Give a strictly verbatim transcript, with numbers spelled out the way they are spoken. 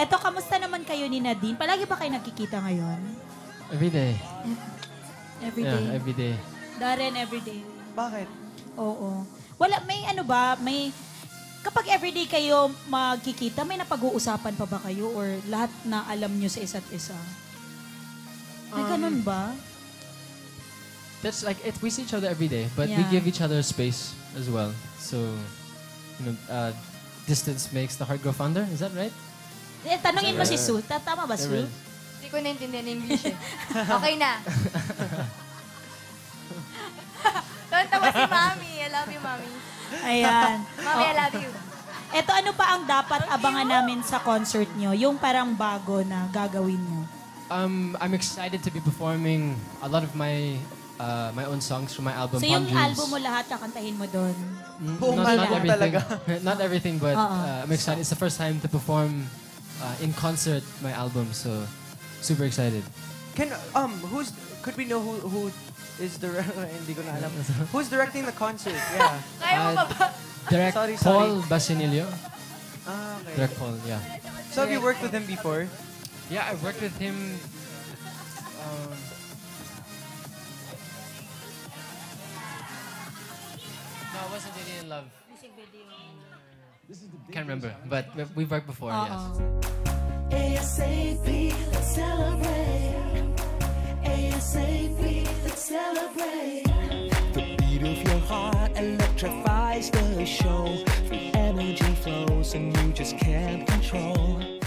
Eto, kamusta naman kayo ni Nadine? Palagi ba kayo nagkikita ngayon? Every day. Every day? Yeah, every day. Darren, every day. Bakit? Oo. Wala, may ano ba, may... Kapag everyday kayo magkikita, may napag-uusapan pa ba kayo or lahat na alam nyo sa isa't isa? May Um, ganun ba? That's like, it, we see each other every day, but we Yeah. give each other space as well. So, you know, uh, distance makes the heart grow fonder. Is that right? Eh, tanungin mo si Sue. Tama ba, Sue? Hindi ko naintindihan English eh. Okay na. Tawa si Mami. I love you, Mami. Ayan. Mami, I love you. Eto, ano pa ang dapat abangan namin sa concert nyo? Yung parang bago na gagawin nyo? Um, I'm excited to be performing a lot of my uh, my own songs from my album. So Palm yung Dreams. album mo lahat, kakantahin mo doon? Mm, Buong not, album not everything, talaga. not everything, but Uh-uh. uh, I'm excited. It's the first time to perform uh, in concert my album, so super excited. Can, um, who's, could we know who, who is the, hindi ko na alam. Who's directing the concert? Yeah. Kaya mo ba ba? Direct Sorry, Paul sorry. Basinilio. Ah, okay. Direct Paul, yeah. So have you worked with him before? Yeah, I worked with him. Um, no, it wasn't really in love. Music video. Can't remember, but we- we've worked before. Yes. ASAP, let's celebrate. ASAP, let's celebrate. The beat of your heart electrifies the show. The energy flows and you just can't control.